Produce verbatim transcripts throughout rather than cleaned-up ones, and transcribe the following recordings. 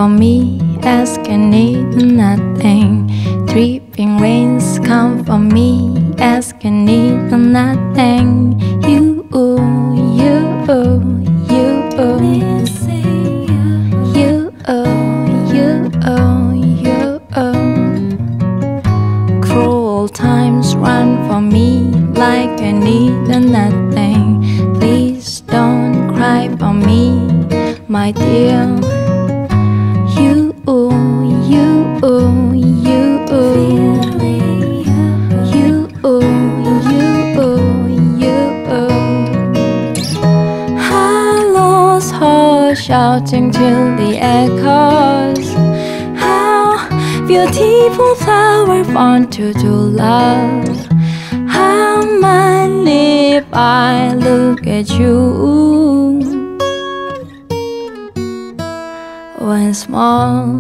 for me, asking needing nothing. Dripping rains come for me, asking needing nothing. You, you, you, you, you, you, you. Cruel times run for me like I need nothing. Please don't cry for me, my dear. You, you, you, you, you, you. I lost her shouting till the echoes. How beautiful flower born to do love. How many if I look at you once more.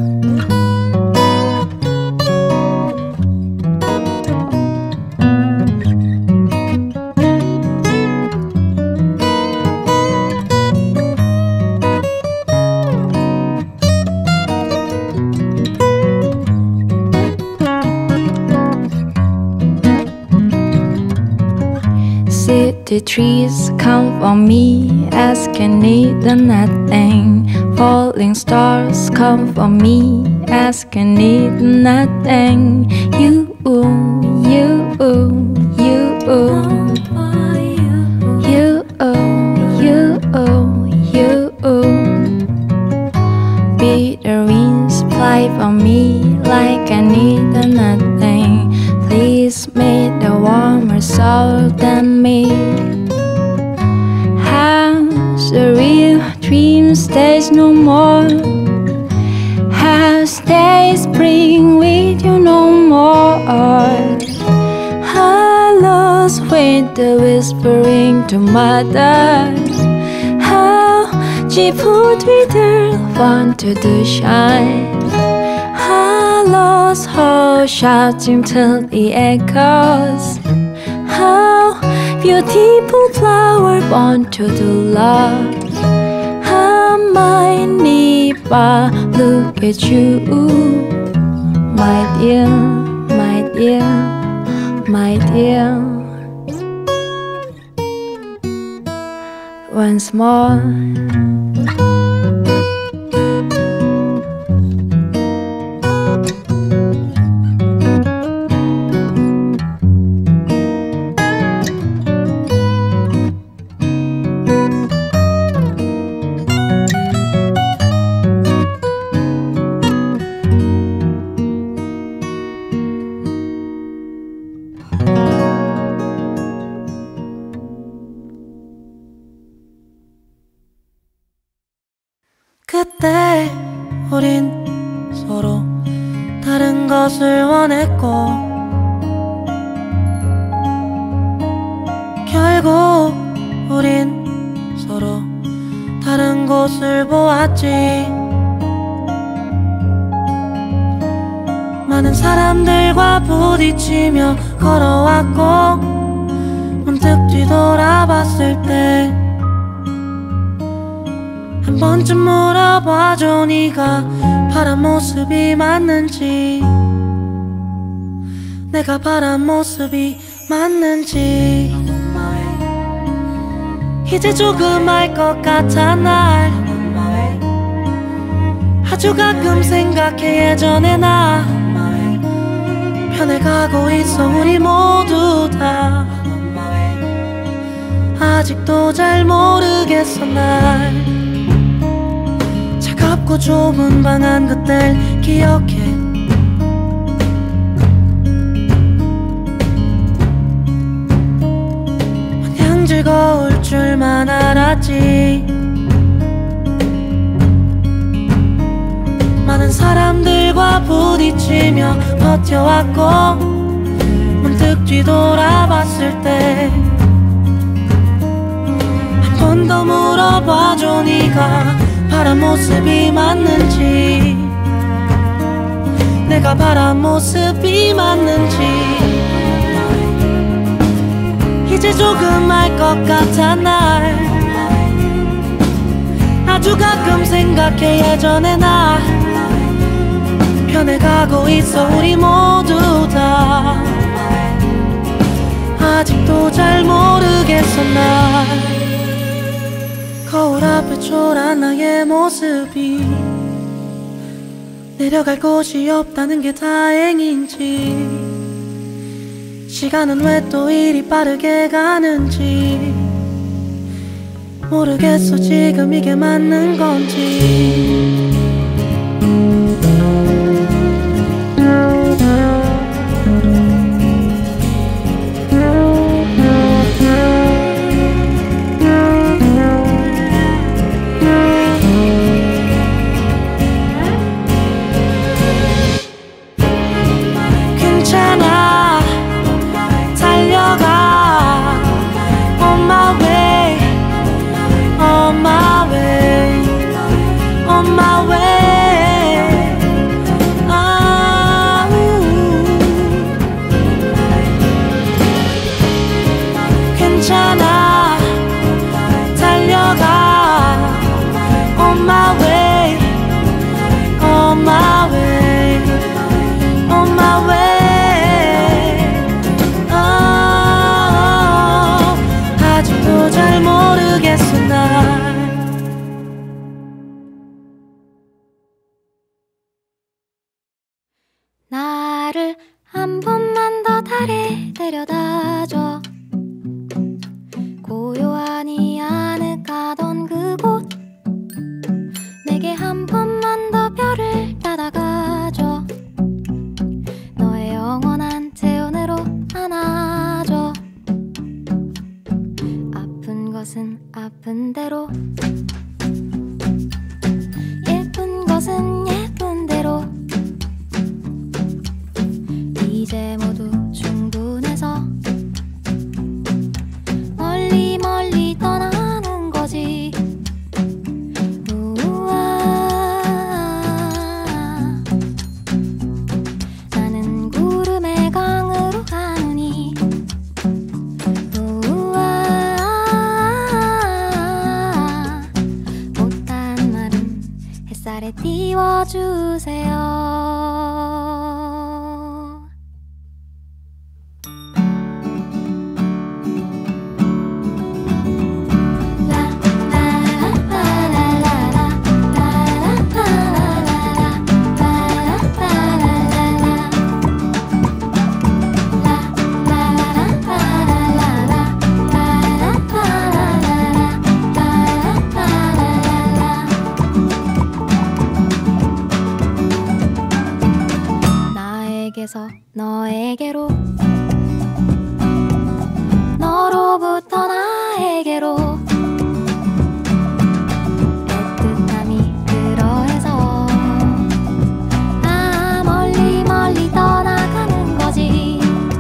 City trees come for me, asking neither nothing. Falling stars come for me, asking neither nothing. You, you, you, you, you, you. Bitter winds fly for me like I need nothing. Please make the warmer soul than me. How's the real dream stays no more? How's day spring with you no more? I lost with the whispering to mother. How she put with her wanted to shine. I lost her shouting till the echoes. How beautiful flower born to do love. How many if I look at you, my dear, my dear, my dear. Once more. 그때 우린 서로 다른 것을 원했고 결국 우린 서로 다른 곳을 보았지. 많은 사람들과 부딪히며 걸어왔고 문득 뒤돌아봤을 때 한 번쯤 물어봐줘. 네가 바란 모습이 맞는지, 내가 바란 모습이 맞는지. 이제 조금 알 것 같아 날. 아주 가끔 생각해 예전의 나. 변해가고 있어 우리 모두 다. 아직도 잘 모르겠어 날. 차갑고 좁은 방 안 그댈 기억해. 마냥 즐거울 줄만 알았지. 많은 사람들과 부딪히며 버텨왔고 문득 뒤돌아봤을 때 한 번 더 물어봐줘. 네가 바란 모습이 맞는지, 내가 바란 모습이 맞는지. 이제 조금 알 것 같아 날. 아주 가끔 생각해 예전의 나 변해가고 있어 우리 모두 다 아직도 잘 모르겠어 나 거울 앞에 초라한 나의 모습이 내려갈 곳이 없다는 게 다행인지 시간은 왜 또 이리 빠르게 가는지 모르겠어 지금 이게 맞는 건지 괜찮아 달려가 On my way On my way On my way 아, 괜찮아 달려가 On my way On my way On my way 아, 아직도 잘 모르겠어 날 나를 한 번만 더 달에 데려다줘 고요하니 아늑하던 그곳 내게 한 번만 더 별을 따다가줘 너의 영원한 체온으로 안아줘 아픈 것은 아픈 대로 예쁜 것은 예쁜 대로 이제 모두 충분해서 멀리 멀리 떠나는 거지 우와 나는 구름의 강으로 가느니 우와 못한 말은 햇살에 띄워주세요 나에게서 너에게로 너로부터 나에게로 애틋함이 들어해서 아 멀리 멀리 떠나가는 거지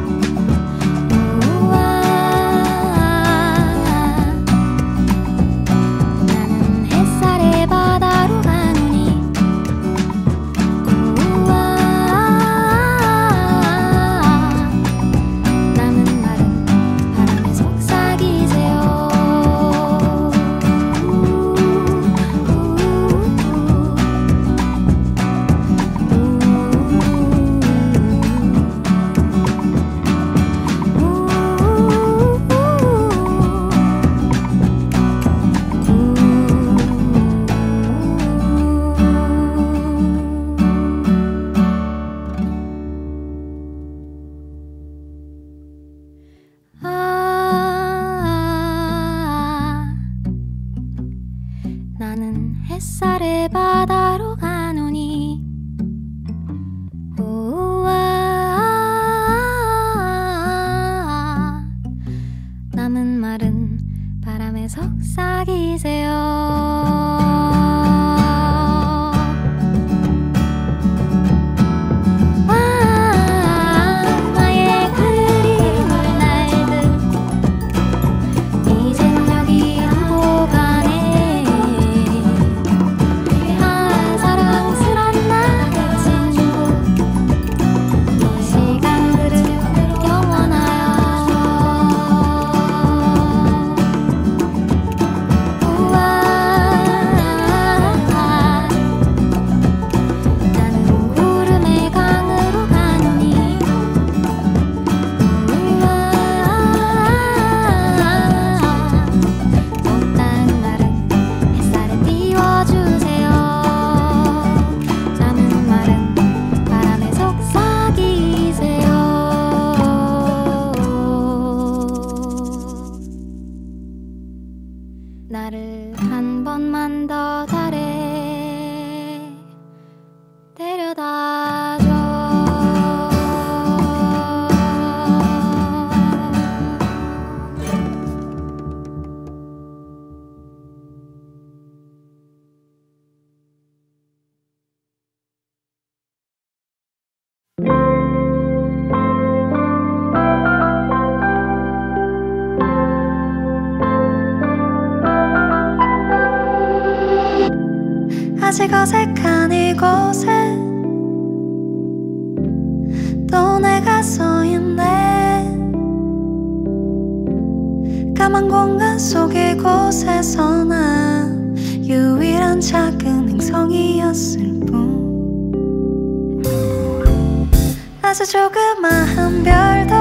우와 나는 햇살의 바다로 가느니 우와 남은 말은 바람에 속삭이세요 조그만 공간 속 이곳에서 난 유일한 작은 행성이었을 뿐. 아주 조그마한 별도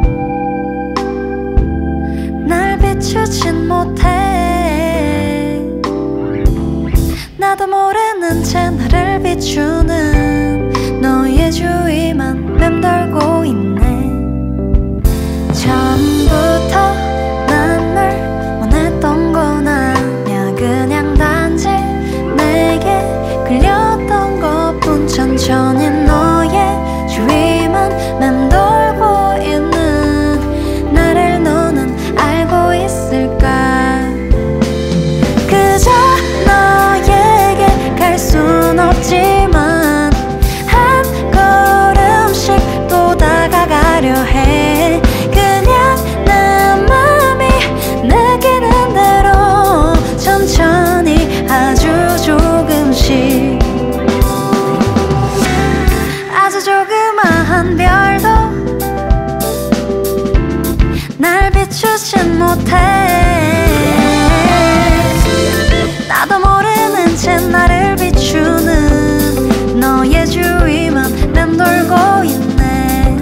날 비추진 못해. 나도 모르는 채 나를 비추는 너의 주위만 맴돌고 있네. 처음부터 난 널 원했던 건 아냐. 그냥 단지 내게 끌렸던 것뿐. 천천히 너의 주위만 맴돌고 있는 나를 너는 알고 있을까. 그저 너에게 갈 순 없지만 한 걸음씩 또 다가가려 해. 그냥 내 맘이 느끼는 대로 천천히 아주 조금씩. 아주 조그마한 별도 날 비추진 못해. 나도 모르는 채 나를 비추는 너의 주위만 맴돌고 있네.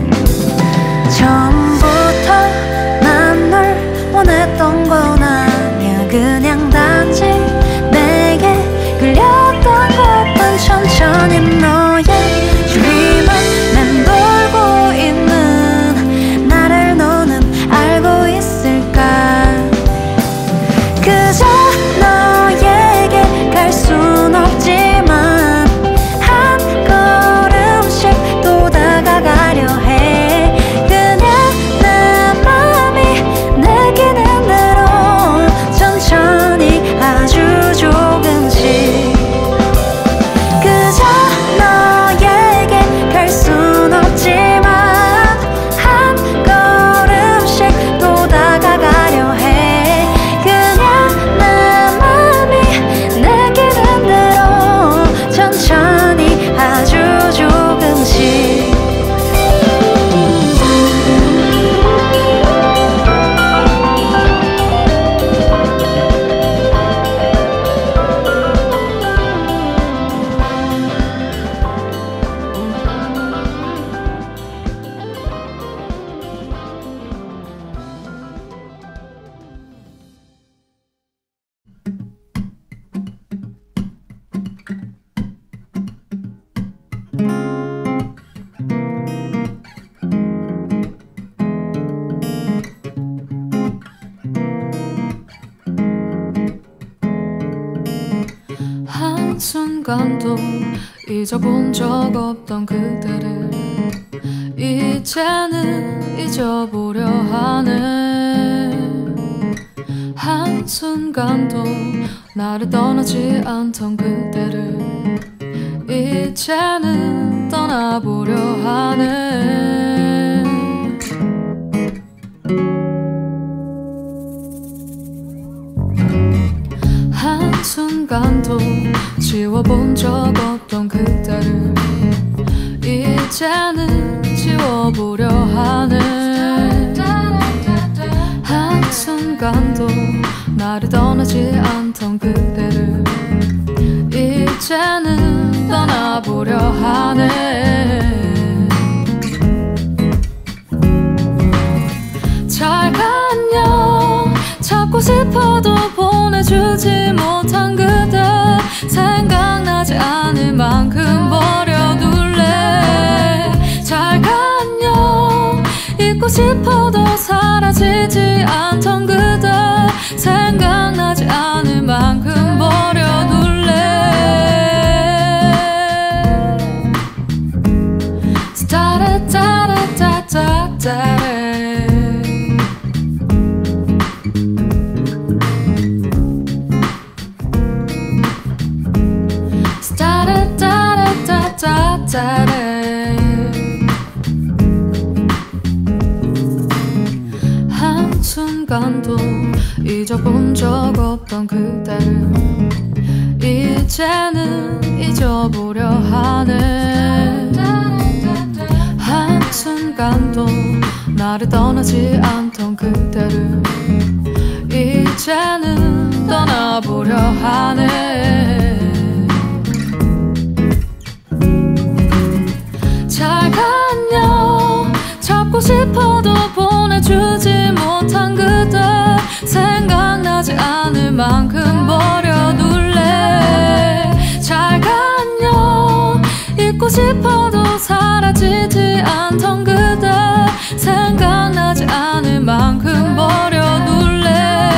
처음부터 난 널 원했던 건 아냐. 그냥 단지 내게 끌렸던 것뿐. 천천히 너의 주위만 맴돌고 있는 나를 너는 알고 있을까. 그저 너에게 갈 순 없지만 한 걸음씩 또 다가가려 해. 그냥 내 맘이 느끼는 대로 천천히 아주 조금씩. 그저 너에게 갈 순 없지만 한 걸음씩 또 다가가려 해. 그냥 내 맘이 느끼는 대로 천천히 아주 조금씩. 한순간도 잊어본 적 없던 그대를 이제는 잊어보려 하네. 한순간도 나를 떠나지 않던 그대를 이제는 떠나보려 하네. 한순간도 지워본 적 없던 그대를 이제는 지워보려 하네. 한순간도 나를 떠나지 않던 그대를 이제는 떠나보려 하네. 잘 갔냐 찾고 싶어도 보내주지 못한 그대 생각나지 않을 만큼 버려둘래. 잘 갔냐 잊고 싶어도 사라지지 않던 그대 생각나지 않을 만큼 버려둘래. 따라따라따따따 한순간도 잊어본 적 없던 그대를 이제는 잊어보려 하네. 한순간도 나를 떠나지 않던 그대를 이제는 떠나보려 하네. 잘 갔냐 잡고 싶어도 보내주지 못한 그대 생각나지 않을 만큼 버려둘래. 잘 갔냐 잊고 싶어도 사라지지 않던 그대 생각나지 않을 만큼 버려둘래.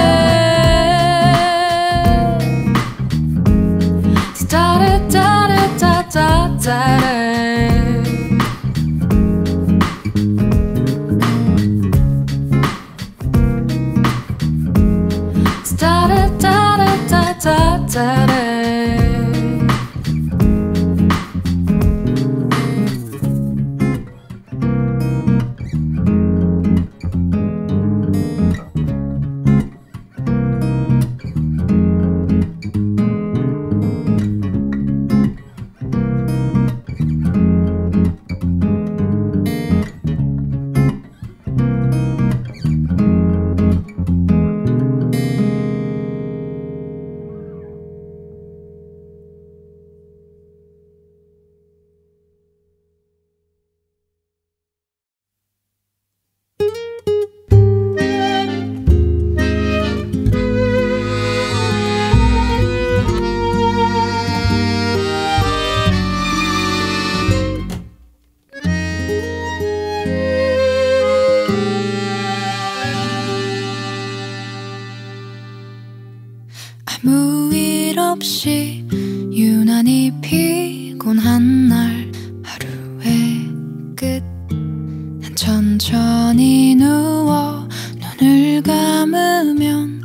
따레따레따따따레 따레따레따따따레 아무 일 없이 유난히 피곤한 날 하루의 끝. 난 천천히 누워 눈을 감으면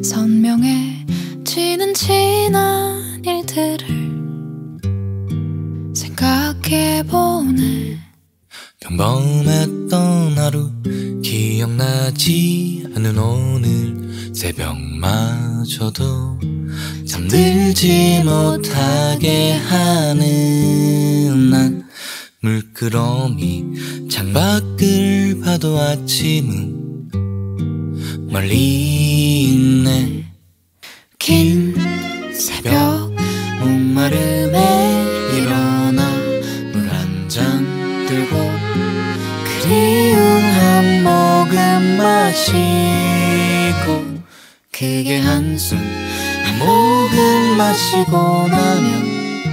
선명해지는 지난 일들을 생각해보네. 평범했던 하루 기억나지 않는 오늘 새벽마저도 잠들지 못하게 하는 난 물끄러미 창밖을 봐도 아침은 멀리 있네. 긴 새벽 목마름에 일어나 물 한 잔 들고 그리움 한 모금 마시고 크게 한숨 한 모금 마시고 나면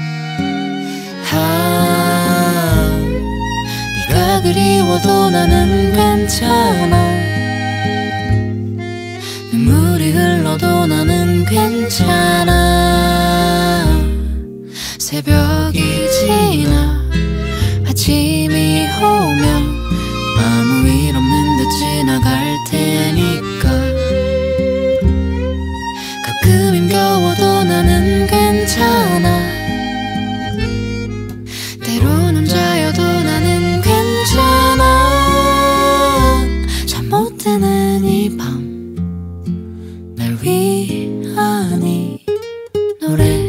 아 네가 그리워도 나는 괜찮아. 눈물이 흘러도 나는 괜찮아. 새벽이 지나 아침이 오면 아무 일 없는 듯 지나갈 테니까 가끔 힘겨워도 나는 괜찮아. 때론 혼자여도 나는 괜찮아. 잠 못 드는 이 밤 날 위한 이 노래.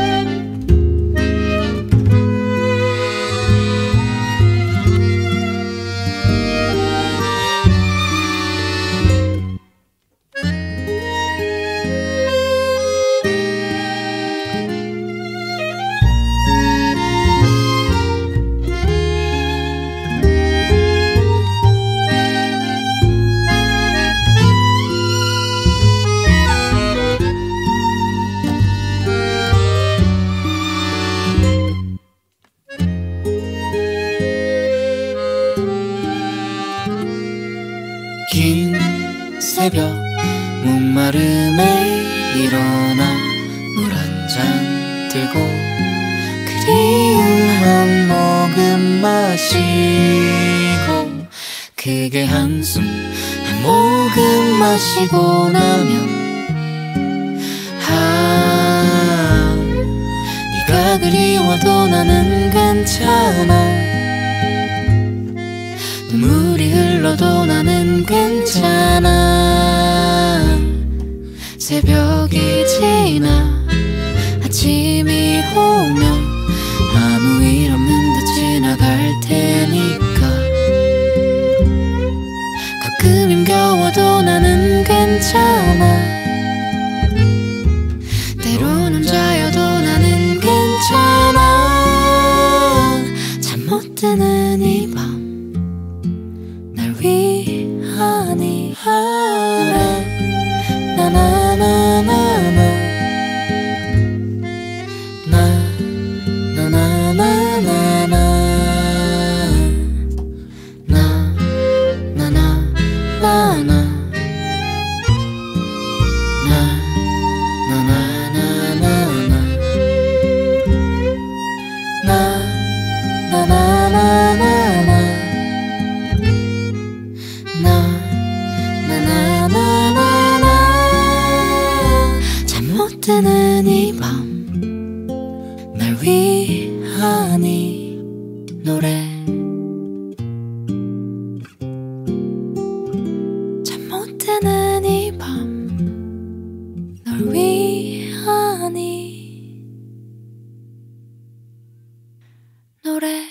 긴 새벽 목마름에 일어나 물 한 잔 들고 그리움 한 모금 마시고 크게 한숨 한 모금 마시고 나면 아 네가 그리워도 나는 괜찮아. 눈물이 흘러도 나는 괜찮아. 새벽이 지나 아침이 오면 아무 일 없는 듯 지나갈 테니까 가끔 힘겨워도 나는 괜찮아. 뜨는 이 밤 날 위하니 나나나나나 나나나나나 나나나나나 뜨는 이 밤 날 위하니 노래 잠 못 드는 이 밤 널 위하니 노래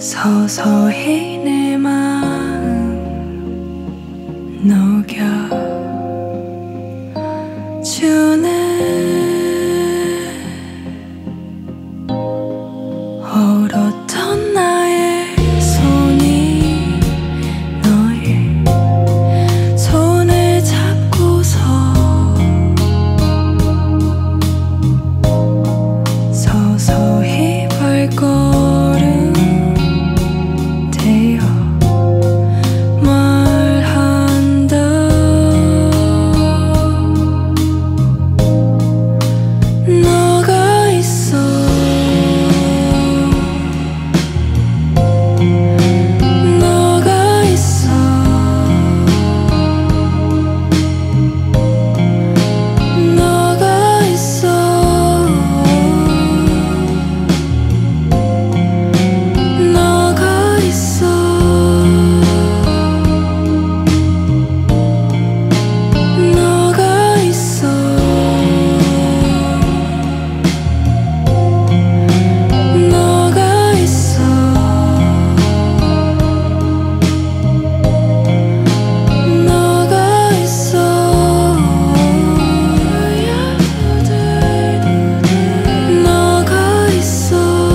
서서히 내 마음 녹여주네. 얼었던 나의 손이 너의 손을 잡고서 서서히 발걸음 되어 말한다. 너가 있어. 너가 있어. 너가 있어. 너가 있어. 너가 있어. 너가 있어. 너가 있어. 너가 있어.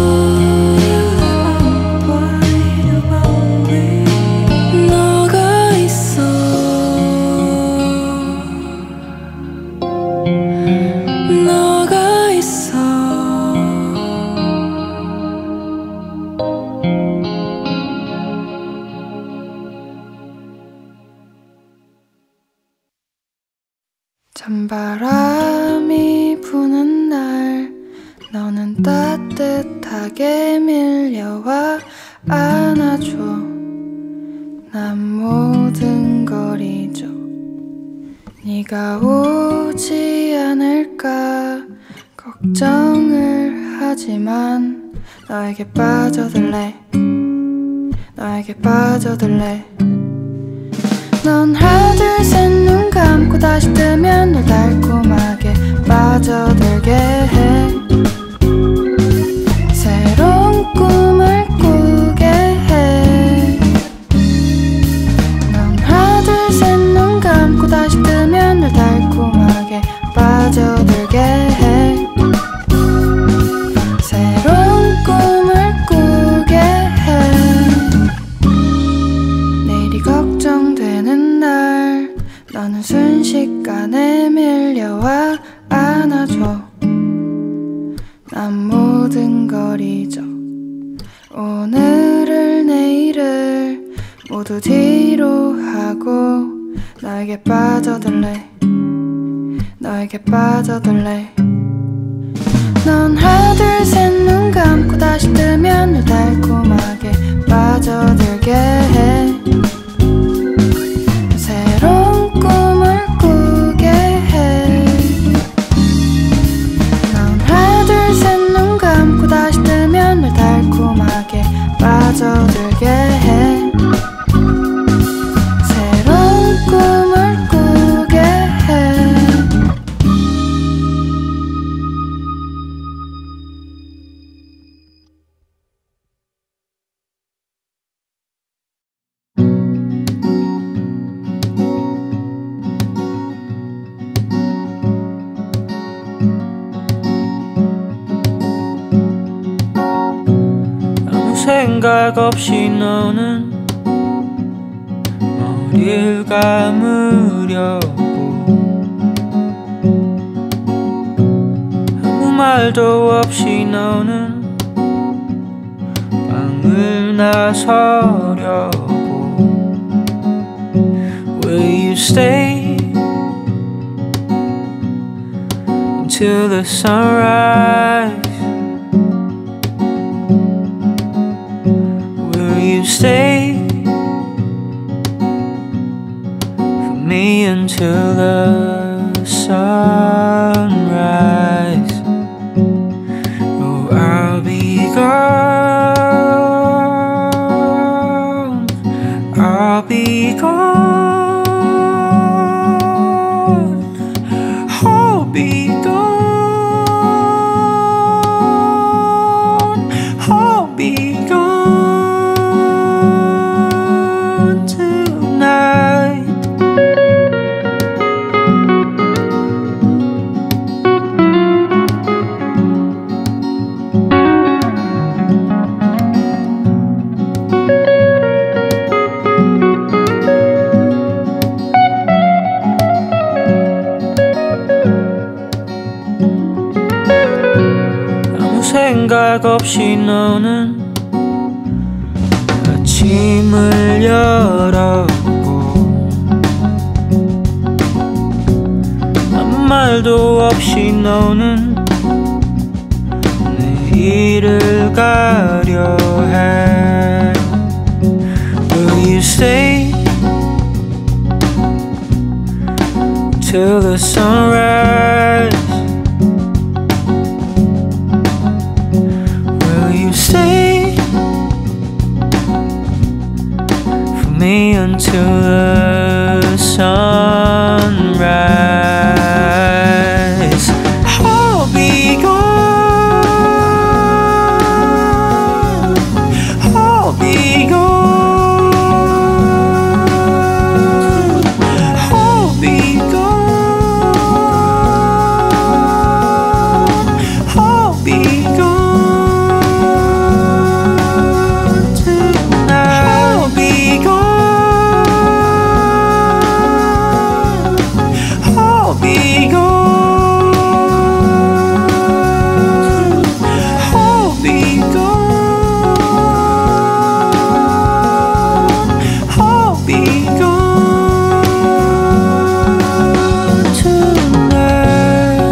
너가 있어. 너가 있어. 찬바람이 부는 날 너는 따뜻하게 밀려와 안아줘. 난 모든 걸 잊어. 네가 오지 않을까 걱정을 하지만 너에게 빠져들래. 너에게 빠져들래. 넌 하나 둘 셋 눈 감고 다시 뜨면 널 달콤하게 빠져들게 해. 새로운 꿈을 꾸게 해. 넌 하나 둘 셋 눈 감고 다시 뜨면 널 달콤하게 빠져들게 해. 새로운 꿈을 꾸게 해. 내일이 걱정되는 날 너는 순식간에 밀려와 안아줘. 난 모든 걸 잊어. 오늘을 내일을 모두 뒤로 하고 너에게 빠져들래. 너에게 빠져들래. 넌 하나 둘 셋 눈 감고 다시 뜨면 널 달콤하게 빠져들게 해. 새로운 꿈을 꾸게 해. 넌 하나 둘 셋 눈 감고 다시 뜨면 널 달콤하게 빠져들게 해. 새로운 꿈을 꾸게 해. 생각 없이 너는 머리를 감으려고 아무 말도 없이 너는 방을 나서려고. Will you stay until the sunrise? You stay for me until the sunrise. Oh, I'll be gone. I'll be gone. I'll be gone. I'll be gone. 생각 없이 너는 아침을 열었고 아무 말도 없이 너는 내일을 가려 해. Will you stay till the sunrise? Will you stay for me until the sunrise? I'll be gone, I'll be gone, I'll be gone, I'll be gone tonight. I'll be gone, I'll be gone, I'll be gone, I'll be gone tonight.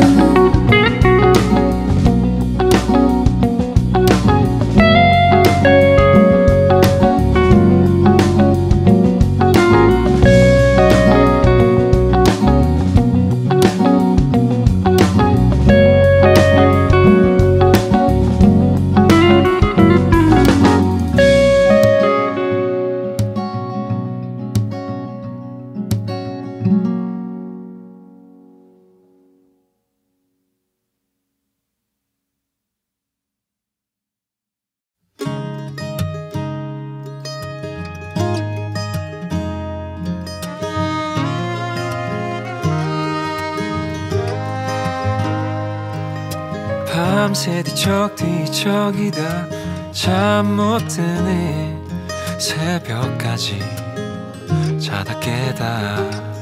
밤새 뒤척뒤척이다 잠 못 드네. 새벽까지 자다 깨다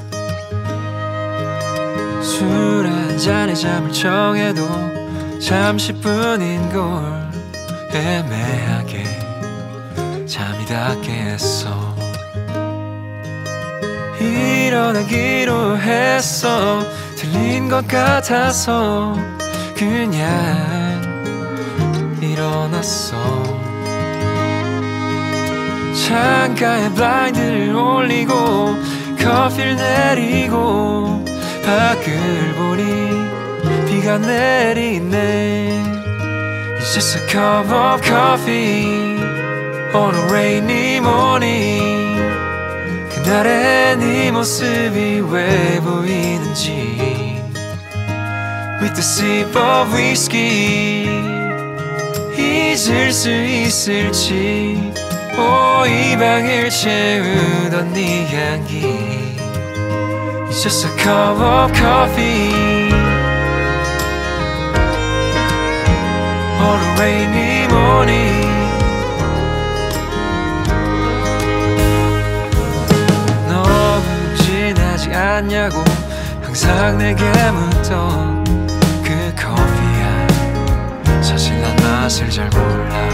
술 한 잔에 잠을 청해도 잠시뿐인 걸 애매하게 잠이 다 깼어. 일어나기로 했어. 들린 것 같아서 그냥 일어났어. 창가에 블라인드를 올리고 커피를 내리고 밖을 보니 비가 내리네. It's just a cup of coffee on a rainy morning. 그날의 네 모습이 왜 보이는지 With the sip of whiskey 잊을 수 있을지. 오, 이 방을 채우던 네 향기 It's just a cup of coffee on a rainy morning. 너무 진하지 않냐고 항상 내게 묻던 그 커피야 사실 난 맛을 잘 몰라.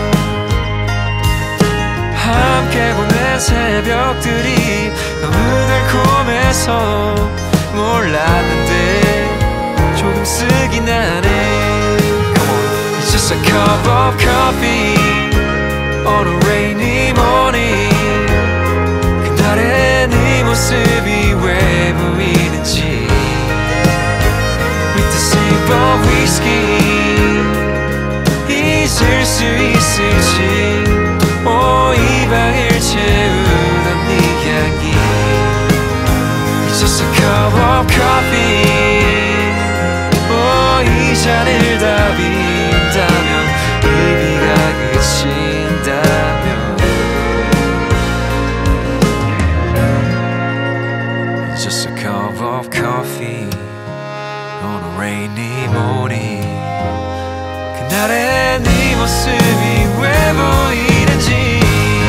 함께 보낸 새벽들이 너무 달콤해서 몰랐는데 조금 쓰긴 하네. Come on. It's just a cup of coffee on a rainy morning. 그날의 네 모습이 왜 보이는지 With the sip of whiskey 잊을 수 있을지. 오, 이 방을 채우던 네 향기 It's just a cup of coffee. 오, 이 잔을 다 빈다면 이 비가 그친다면 It's just a cup of coffee on a rainy morning. 그날의 네 모습이 왜 보이는지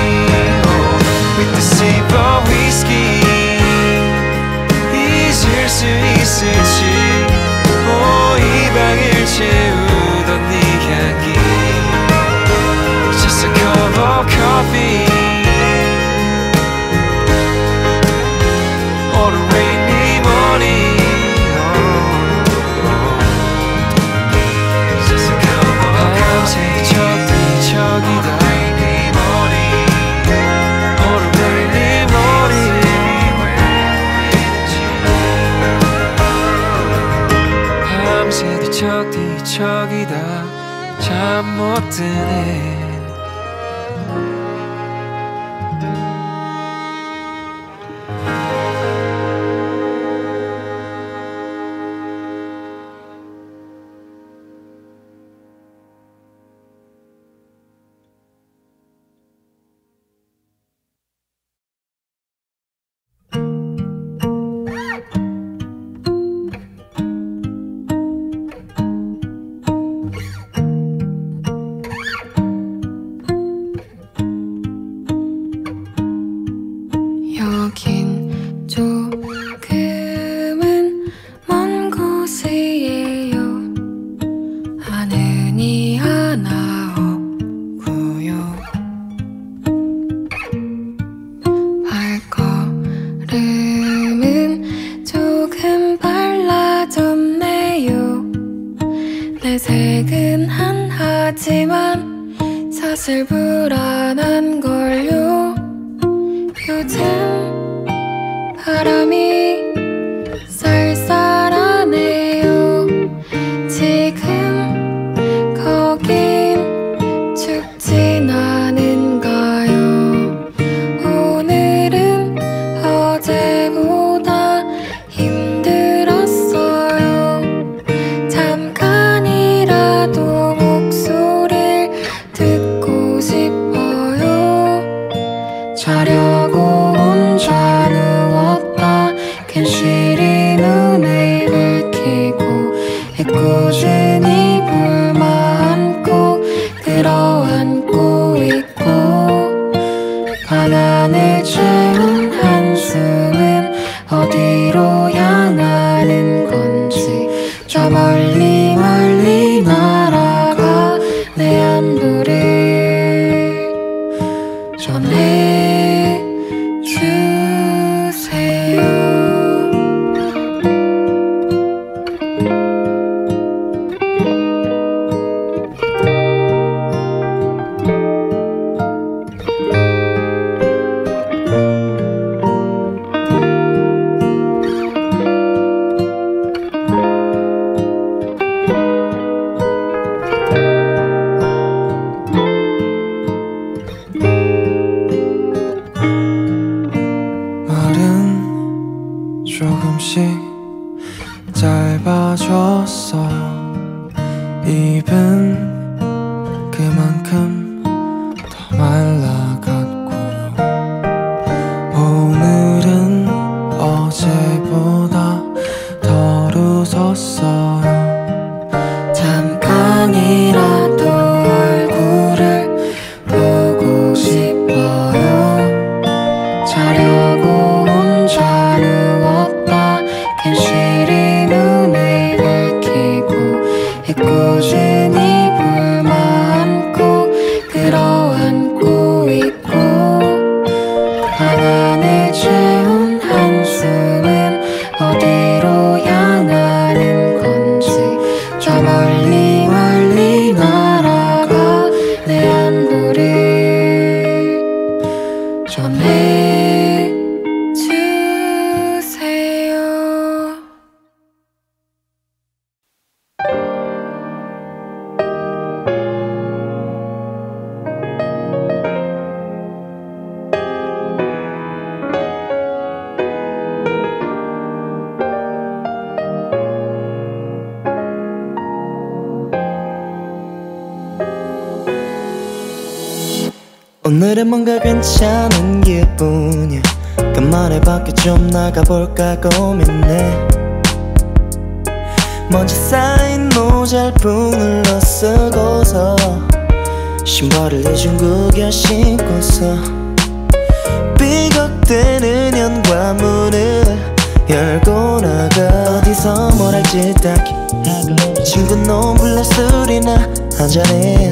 쓰네. 여긴 조금은 먼 곳이에요. 하늘이 하나 없고요. 발걸음은 조금 빨라졌네요. 내색은 한하지만 사실 불안한걸요. 요즘 바람이 쌀쌀하네요. 지금 거긴 춥진 않은가요? 오늘은 어제보다 힘들었어요. 잠깐이라도 목소리를 듣고 싶어요. 자려고 혼자 누웠다 괜시리 눈을 붉히고 애꿎은이 불만 안고 끌어안고 있고 바람을 채운 한숨은 어디로 향하는 건지 저 멀리 멀리 날아가 내 안부를 전해 주세요. 말은 조금씩 짧아졌어요. 입은 그만큼 더 말라갔고요. 오늘은 어제보다 덜 웃었어요. 잠깐이라도 얼굴을 보고 싶어요. 자려고 혼자 누웠다 괜시리 눈을 붉히고 애꿎은이 불만 안고 끌어안고 있고 방안을 채운 한숨은 어디로 향하는 건지 저 멀리 멀리 날아가 내 안부를 전해 주세요. 오늘은 뭔가 괜찮은 기분이야. 간만에 밖에 좀 나가볼까 고민해. 먼지 쌓인 모자를 쓰고서 신발을 이중구겨 신고서 삐걱대는 현관문을 열고 나가. 어디서 뭘 할지 딱히 친구 놈 불러 술이나 한잔해.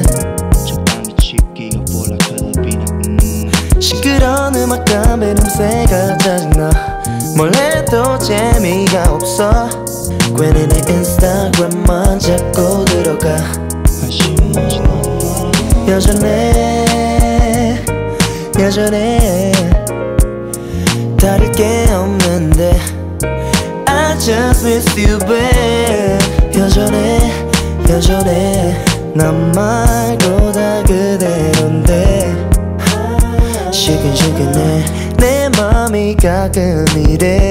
시끄러운 음악 담배 냄새가 짜증나. 뭘 해도 재미가 없어. 괜히 내 인스타그램만 자꾸 들어가. 여전해 여전해 다를 게 없는데 I just miss you babe. 여전해 여전해 난 말고 다 가끔 이래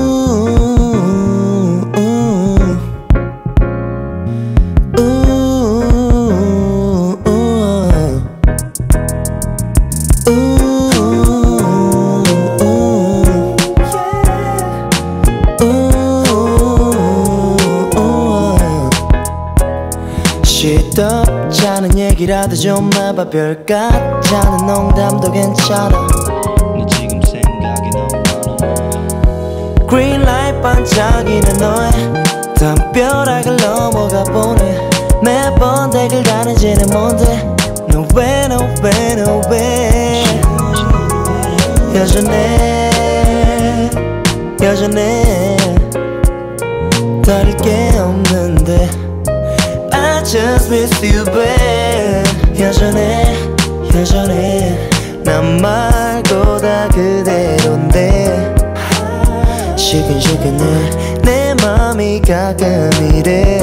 시덥잖은 얘기라도 좀 해봐. 별 같잖은 농담도 괜찮아. 너 지금 생각이 너무 많아. Green light 반짝이는 너의 담벼락을 넘어가 보네. 매번 댓글 다는지는 뭔데. No way no way no way. 여전해 여전해 다를 게 없는데 I just miss you babe. 여전해 여전해 난 말고 다 그대로인데 시큰시큰해 내 맘이 가끔 이래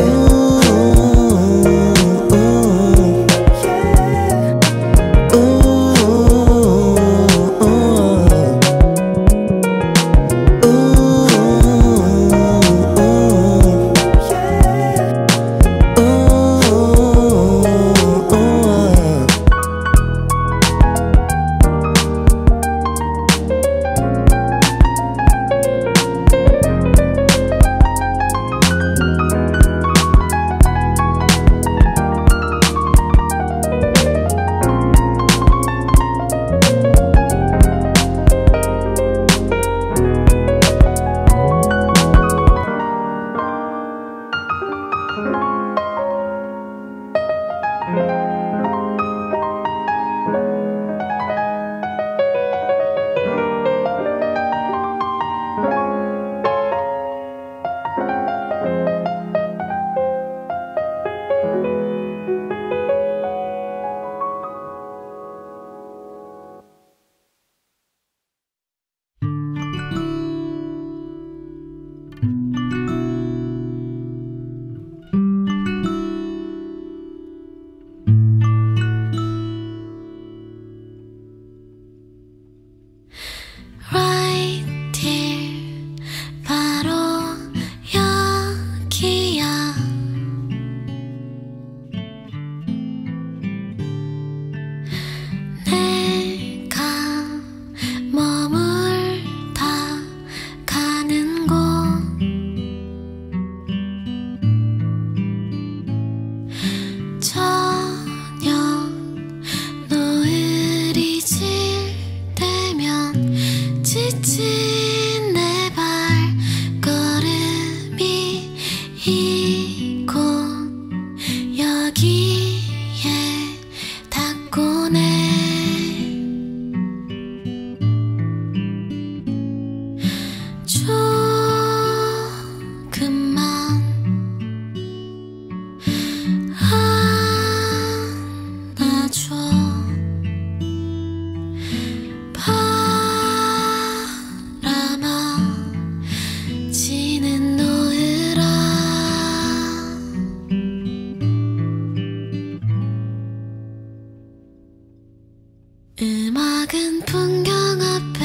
음악은 풍경 앞에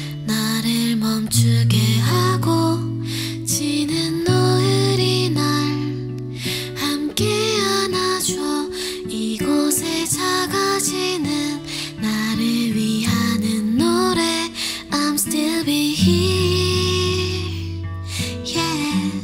나를 멈추게 하고 지는 노을이 날 함께 안아줘. 이곳에 작아지는 나를 위하는 노래 I'm still be here yeah.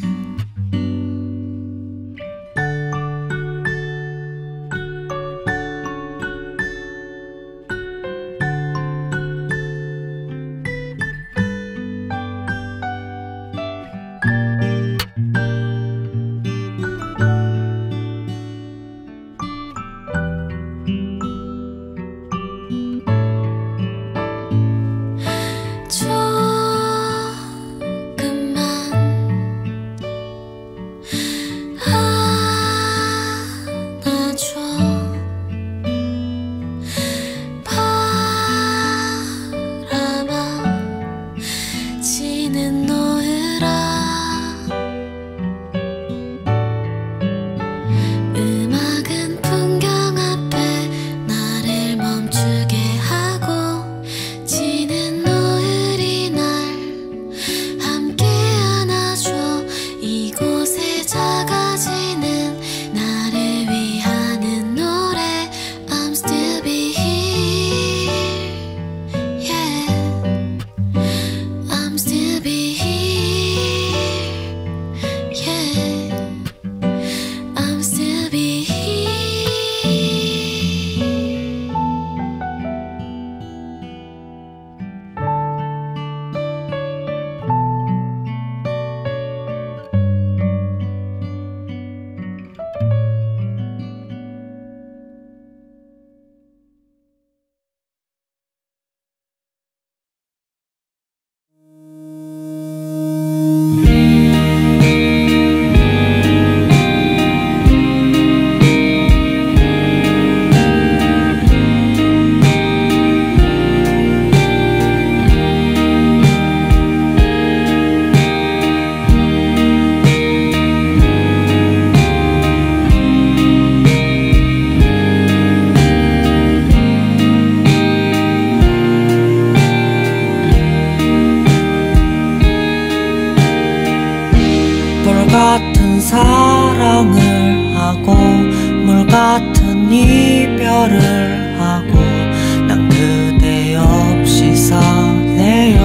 거절을 하고 난 그대 없이 사네요.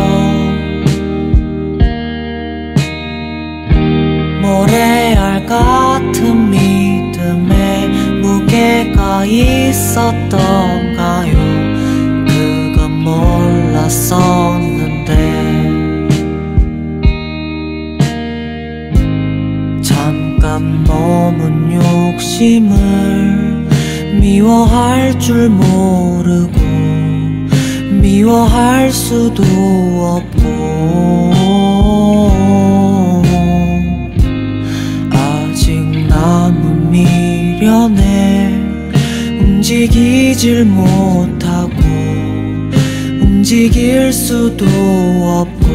모래알 같은 믿음에 무게가 있었던가요. 그건 몰랐었는데 잠깐 머문 욕심을 미워할 줄 모르고 미워할 수도 없고 아직 남은 미련에 움직이질 못하고 움직일 수도 없고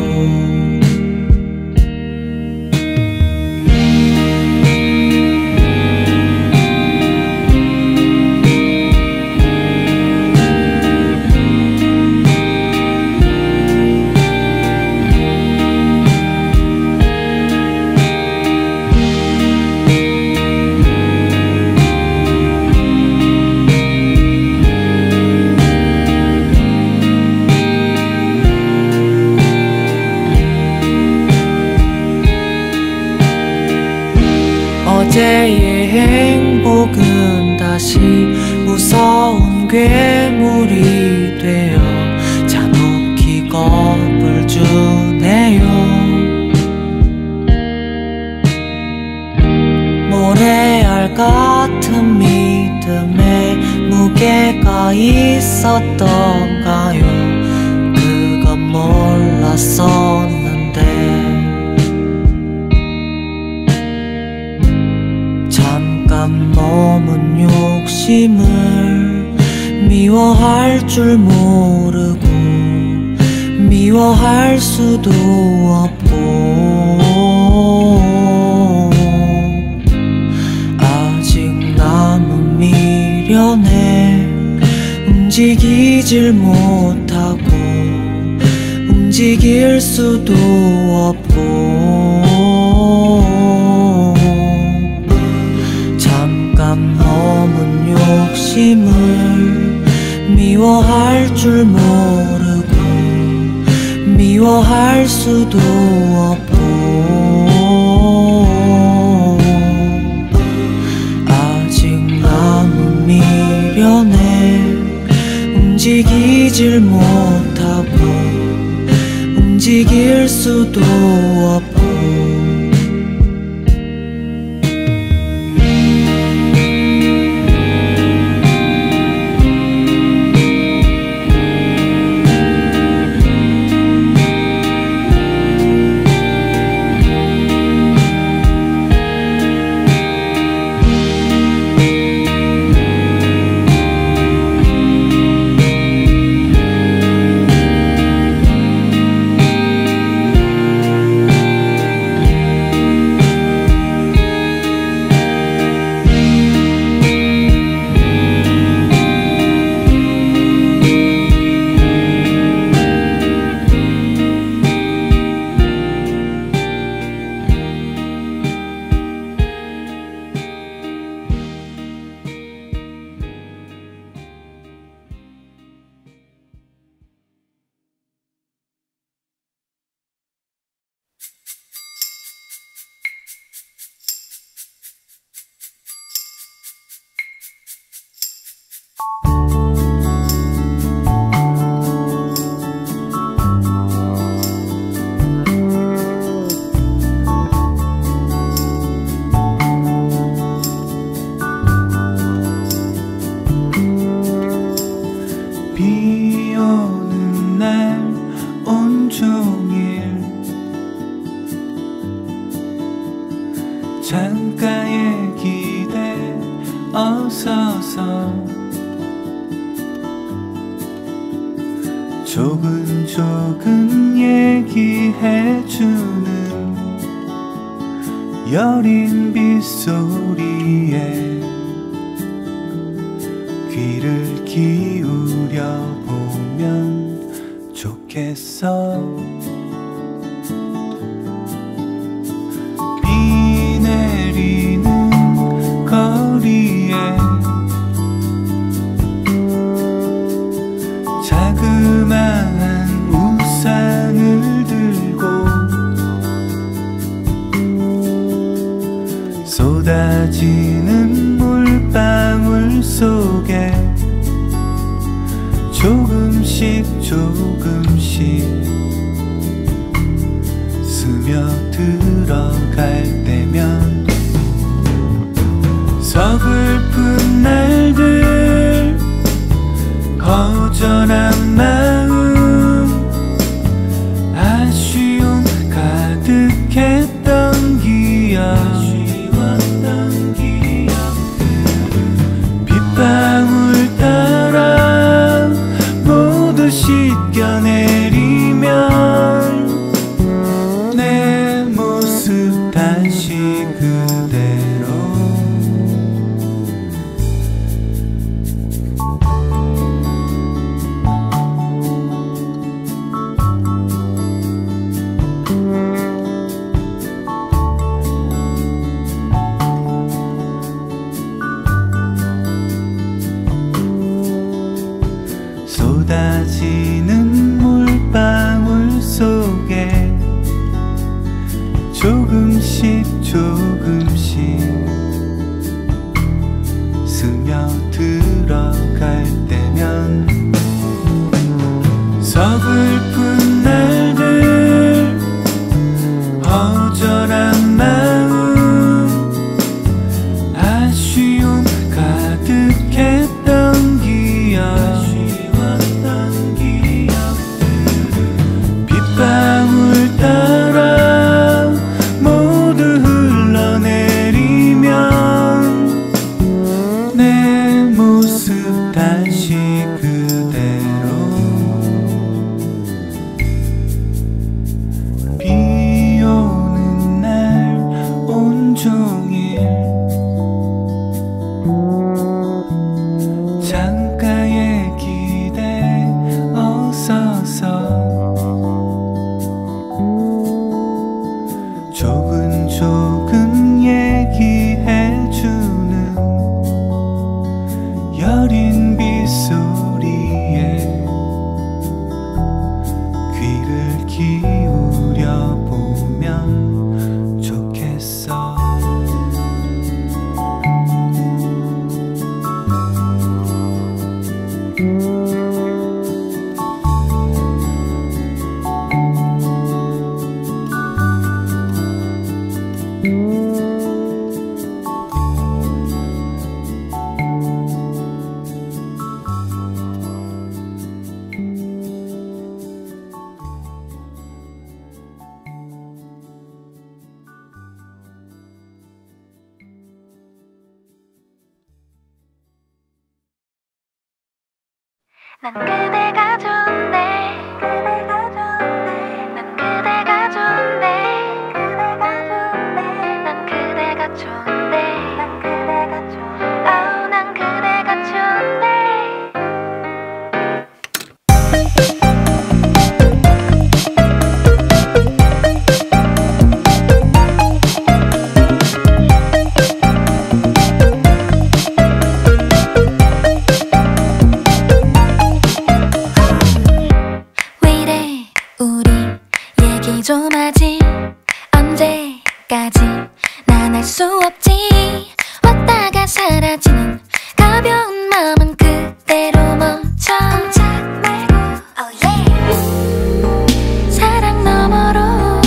어제의 행복은 다시 무서운 괴물이 되어 잔혹히 겁을 주네요. 모래알 같은 믿음에 무게가 있었던가요. 그건 몰랐었는데 잠깐 머문 욕심을 미워할 줄 모르고 미워할 수도 없고 아직 남은 미련에 움직이질 못하고 움직일 수도 없고 잠깐 머문 욕심을 미워할 줄 모르고 미워할 수도 없고 아직 남은 미련에 움직이질 못하고 움직일 수도 없고 창가에 기대 어서서 조근조근 얘기해주는 여린 빗소리에 귀를 기울여 보면 좋겠어. 비 내리는 거리에 조금씩 조금씩 스며들어갈 때면 서글픈 날들 허전한 마음 아쉬움 가득했던 기억 빗방울 따라 모두 씻겨내리면 내 모습 다시 그대로 쏟아지는 물방울 속에 조금씩 조금씩 스며들어갈 때면 서글픈 날들 허전한 마음 아쉬움 가득했던 기억 빗방울 따라 모두 흘러내리면 내 모습 다시 그대로 비 오는 날 온종일 창가에 기대어 서서 조근조근 얘기해주는 여린 빗소리에 귀를 기울여 보면 좋겠어. 난 그대가 좋은데 그대가 좋은데 난 그대가 좋은데 난 그대가 좋은데 난 그대가 좋은데 아우 난 그대가 좋은데 좀 하지 언제까지 난 알 수 없지 왔다가 사라지는 가벼운 마음은 그대로 멈춰 꼼짝 말고 oh yeah. 사랑 너머로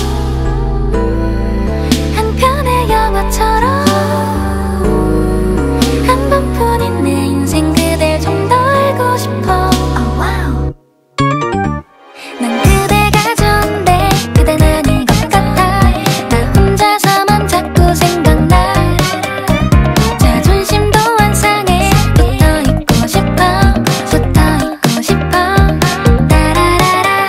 한 편의 영화처럼 한 번뿐인 내 인생 그댈 좀 더 알고 싶어 oh, wow. 난 그대가 좋은데 그댄 아닌 것 같아 나 혼자서만 자꾸 생각나 자존심도 안 상해 붙어있고 싶어 붙어있고 싶어 따라라라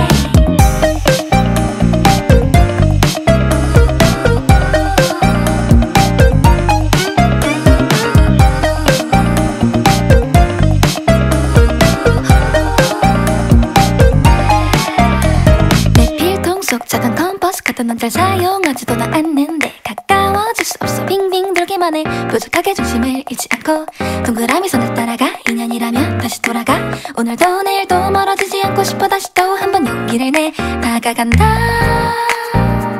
내 필통 속 작은 컴퍼스 같은 넌 잘 사용하지도 않는데 가까워질 수 없어 빙빙 돌기만 해 부족하게 중심을 잃지 않고 동그라미 선을 따라가 인연이라면 다시 돌아가 오늘도 내일도 멀어지지 않고 싶어 다시 또 한 번 용기를 내 다가간다